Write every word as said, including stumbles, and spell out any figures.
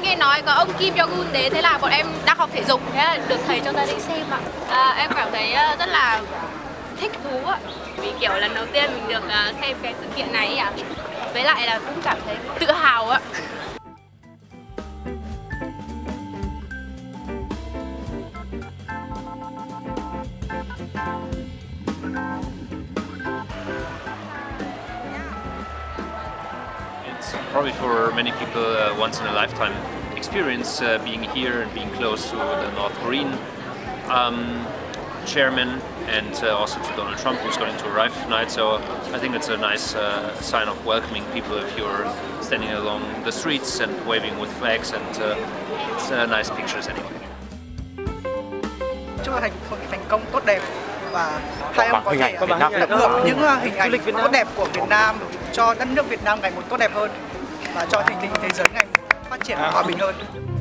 nghe nói có ông Kim Jong-un đến, thế là bọn em đang học thể dục, thế là được thầy cho ra đây xem ạ. À, em cảm thấy rất là thích thú ạ, vì kiểu lần đầu tiên mình được xem cái sự kiện này ạ. Với lại là cũng cảm thấy tự hào ạ. Probably for many people uh, once in a lifetime experience uh, being here and being close to the North Korean um, chairman and uh, also to Donald Trump, who's going to arrive tonight. So I think it's a nice uh, sign of welcoming people if you're standing along the streets and waving with flags, and uh, it's uh, nice pictures anyway. Chúc thành thành công tốt đẹp và hai ông có thể được hưởng những hình ảnh tốt đẹp của Việt Nam cho đất nước Việt Nam ngày một tốt đẹp hơn và cho tình hình thế giới ngày một phát triển hòa bình hơn.